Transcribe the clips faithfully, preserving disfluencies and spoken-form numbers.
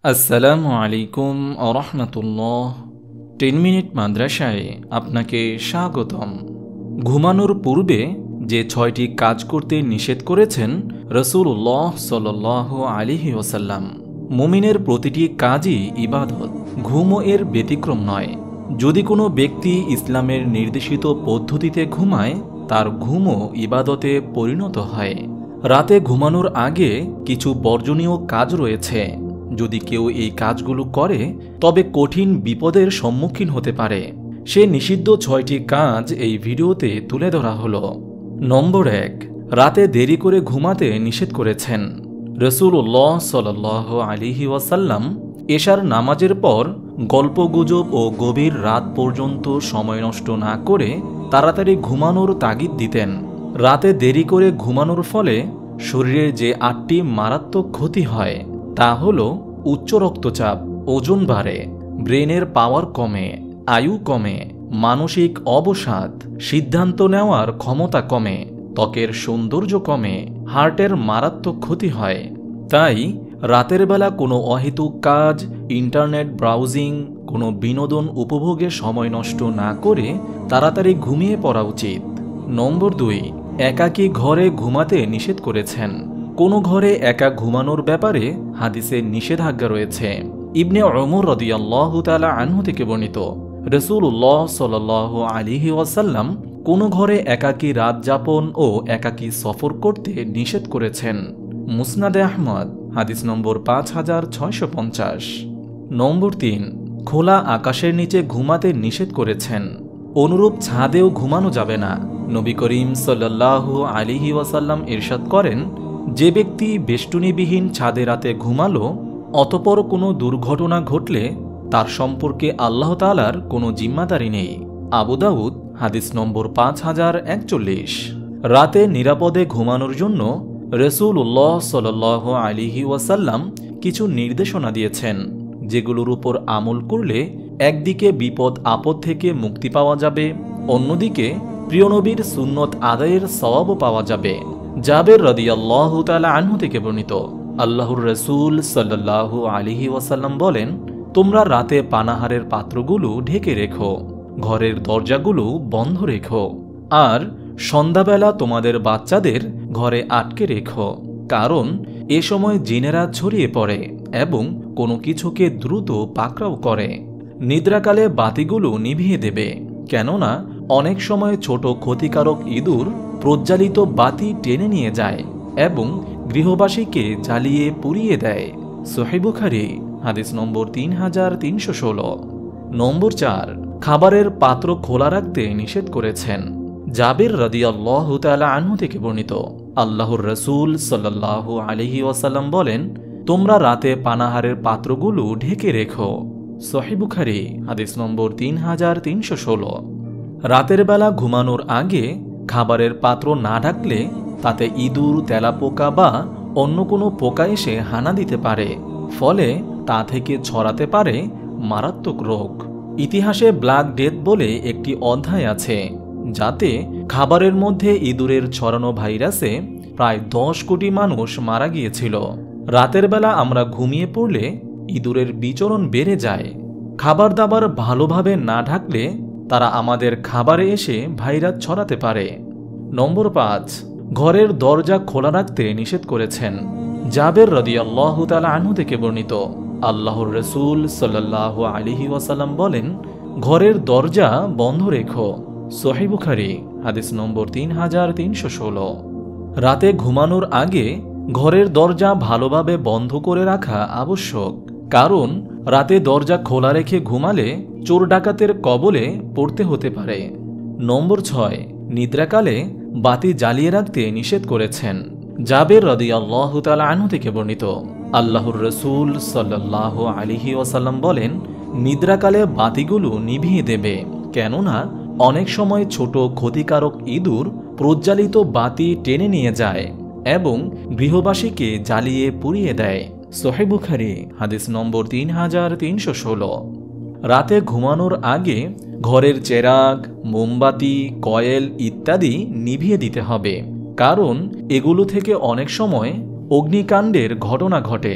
আসসালামু আলাইকুম ওয়া রাহমাতুল্লাহ। টেন মিনিট মাদ্রাসায় আপনাকে স্বাগতম। ঘুমানোর পূর্বে যে ছয়টি কাজ করতে নিষেধ করেছেন রাসূলুল্লাহ সাল্লাল্লাহু আলাইহি ওয়াসাল্লাম, মুমিনের প্রতিটি কাজই ইবাদত, ঘুমও এর ব্যতিক্রম নয়। যদি কোনো ব্যক্তি ইসলামের নির্দেশিত পদ্ধতিতে ঘুমায়, তার ঘুমও ইবাদতে পরিণত হয়। রাতে ঘুমানোর আগে কিছু বর্জনীয় কাজ রয়েছে। যদি কেউ এই কাজগুলো করে তবে কঠিন বিপদের সম্মুখীন হতে পারে। সে নিষিদ্ধ ছয়টি কাজ এই ভিডিওতে তুলে ধরা হলো। নম্বর এক, রাতে দেরি করে ঘুমাতে নিষেধ করেছেন। রাসূলুল্লাহ সাল্লাল্লাহু আলাইহি ওয়াসাল্লাম এশার নামাজের পর গল্পগুজব ও গভীর রাত পর্যন্ত সময় নষ্ট না করে তাড়াতাড়ি ঘুমানোর তাগিদ দিতেন। রাতে দেরি করে ঘুমানোর ফলে শরীরের যে আটটি মারাত্মক ক্ষতি হয় তা হল উচ্চ রক্তচাপ, ওজন বাড়ে, ব্রেনের পাওয়ার কমে, আয়ু কমে, মানসিক অবসাদ, সিদ্ধান্ত নেওয়ার ক্ষমতা কমে, ত্বকের সৌন্দর্য কমে, হার্টের মারাত্মক ক্ষতি হয়। তাই রাতের বেলা কোনো অহেতুক কাজ, ইন্টারনেট ব্রাউজিং, কোনো বিনোদন উপভোগে সময় নষ্ট না করে তাড়াতাড়ি ঘুমিয়ে পড়া উচিত। নম্বর দুই, একাকী ঘরে ঘুমাতে নিষেধ করেছেন। কোনো ঘরে একা ঘুমানোর ব্যাপারে হাদিসে নিষেধাজ্ঞা রয়েছে। ইবনে উমর রাদিয়াল্লাহু তাআলা আনহু থেকে বর্ণিত, রাসূলুল্লাহ সাল্লাল্লাহু আলাইহি ওয়াসাল্লাম কোনো ঘরে একাকী রাত যাপন ও একাকী সফর করতে নিষেধ করেছেন। মুসনাদে আহমদ, হাদিস নম্বর পাঁচ হাজার ছয়শো পঞ্চাশ। নম্বর তিন, খোলা আকাশের নিচে ঘুমাতে নিষেধ করেছেন। অনুরূপ ছাদেও ঘুমানো যাবে না। নবী করিম সাল্লাল্লাহু আলাইহি ওয়াসাল্লাম ইরশাদ করেন, যে ব্যক্তি বেষ্টনীবিহীন ছাদে রাতে ঘুমালো, অতপর কোনো দুর্ঘটনা ঘটলে তার সম্পর্কে আল্লাহ তাআলার কোনো জিম্মাদারি নেই। আবু দাউদ, হাদিস নম্বর পাঁচ হাজার একচল্লিশ। রাতে নিরাপদে ঘুমানোর জন্য রাসূলুল্লাহ সাল্লাল্লাহু আলাইহি ওয়াসাল্লাম কিছু নির্দেশনা দিয়েছেন, যেগুলোর উপর আমল করলে একদিকে বিপদ আপদ থেকে মুক্তি পাওয়া যাবে, অন্যদিকে প্রিয় নবীর সুন্নত আদায়ের সওয়াবও পাওয়া যাবে। জাবের রাদিয়াল্লাহু তাআলা আনহু থেকে বর্ণিত, আল্লাহর রাসূল সাল্লাল্লাহু আলাইহি ওয়াসাল্লাম বলেন, তোমরা রাতে পানাহারের পাত্রগুলো ঢেকে রেখো, ঘরের দরজাগুলো বন্ধ রেখো, আর সন্ধ্যাবেলা তোমাদের বাচ্চাদের ঘরে আটকে রেখো, কারণ এ সময় জিনেরা ছড়িয়ে পড়ে এবং কোনো কিছুকে দ্রুত পাকড়াও করে। নিদ্রাকালে বাতিগুলো নিভিয়ে দেবে, কেননা অনেক সময় ছোট ক্ষতিকারক ইঁদুর প্রজ্বালিত বাতি টেনে নিয়ে যায় এবং গৃহবাসীকে জ্বালিয়ে পুড়িয়ে দেয়। সহিহ বুখারী, হাদিস নম্বর তিন হাজার তিনশো ষোলো। নম্বর চার, খাবারের পাত্র খোলা রাখতে নিষেধ করেছেন। জাবির রাদিয়াল্লাহু তাআলা আনহু থেকে বর্ণিত, আল্লাহর রাসূল সাল্লাল্লাহু আলাইহি ওয়াসাল্লাম বলেন, তোমরা রাতে পানাহারের পাত্রগুলো ঢেকে রেখো। সহিহ বুখারী, হাদিস নম্বর তিন হাজার তিনশো ষোলো। রাতের বেলা ঘুমানোর আগে খাবারের পাত্র না ঢাকলে তাতে ইঁদুর, তেলাপোকা বা অন্য কোনো পোকা এসে হানা দিতে পারে, ফলে তা থেকে ছড়াতে পারে মারাত্মক রোগ। ইতিহাসে ব্ল্যাক ডেথ বলে একটি অধ্যায় আছে, যাতে খাবারের মধ্যে ইঁদুরের ছড়ানো ভাইরাসে প্রায় দশ কোটি মানুষ মারা গিয়েছিল। রাতের বেলা আমরা ঘুমিয়ে পড়লে ইঁদুরের বিচরণ বেড়ে যায়। খাবার দাবার ভালোভাবে না ঢাকলে তারা আমাদের খাবারে এসে ভাইরাস ছড়াতে পারে। নম্বর পাঁচ, ঘরের দরজা খোলা রাখতে নিষেধ করেছেন। জাবের রাদিয়াল্লাহু তাআলা আনহু থেকে বর্ণিত, আল্লাহর রাসূল সাল্লাল্লাহু আলাইহি ওয়াসাল্লাম বলেন, ঘরের দরজা বন্ধ রেখো। সহিহ বুখারী, হাদিস নম্বর তিন হাজার তিনশো ষোলো। রাতে ঘুমানোর আগে ঘরের দরজা ভালোভাবে বন্ধ করে রাখা আবশ্যক, কারণ রাতে দরজা খোলা রেখে ঘুমালে চোর ডাকাতের কবলে পড়তে হতে পারে। নম্বর ছয়, নিদ্রাকালে বাতি জ্বালিয়ে রাখতে নিষেধ করেছেন। জাবের রাদিয়াল্লাহু তাআলা আনহু থেকে বর্ণিত, আল্লাহর রাসূল সাল্লাল্লাহু আলাইহি ওয়াসাল্লাম বলেন, নিদ্রাকালে বাতিগুলো নিভিয়ে দেবে, কেননা অনেক সময় ছোট ক্ষতিকারক ইঁদুর প্রজ্বালিত বাতি টেনে নিয়ে যায় এবং গৃহবাসীকে জ্বালিয়ে পুড়িয়ে দেয়। সহিহ বুখারী, হাদিস নম্বর তিন হাজার তিনশো ষোলো। রাতে ঘুমানোর আগে ঘরের চেরাগ, মোমবাতি, কয়েল ইত্যাদি নিভিয়ে দিতে হবে, কারণ এগুলো থেকে অনেক সময় অগ্নিকাণ্ডের ঘটনা ঘটে।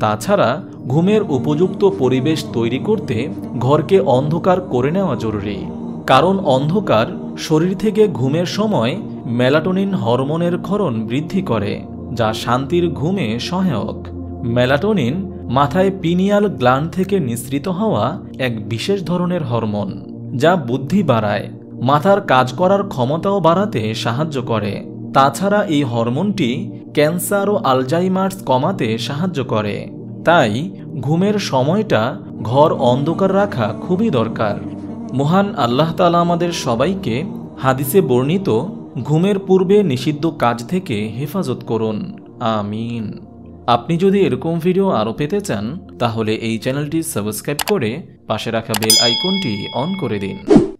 তাছাড়া ঘুমের উপযুক্ত পরিবেশ তৈরি করতে ঘরকে অন্ধকার করে নেওয়া জরুরি, কারণ অন্ধকার শরীর থেকে ঘুমের সময় মেলাটোনিন হরমোনের ক্ষরণ বৃদ্ধি করে, যা শান্তির ঘুমে সহায়ক। মেলাটোনিন মাথায় পিনিয়াল গ্ল্যান্ড থেকে নিঃসৃত হওয়া এক বিশেষ ধরনের হরমোন, যা বুদ্ধি বাড়ায়, মাথার কাজ করার ক্ষমতাও বাড়াতে সাহায্য করে। তাছাড়া এই হরমোনটি ক্যান্সার ও আলজাইমার্স কমাতে সাহায্য করে। তাই ঘুমের সময়টা ঘর অন্ধকার রাখা খুবই দরকার। মহান আল্লাহ তাআলা আমাদের সবাইকে হাদিসে বর্ণিত ঘুমের পূর্বে নিষিদ্ধ কাজ থেকে হেফাজত করুন, আমিন। আপনি যদি এরকম ভিডিও আরও পেতে চান তাহলে এই চ্যানেলটি সাবস্ক্রাইব করে পাশে রাখা বেল আইকনটি অন করে দিন।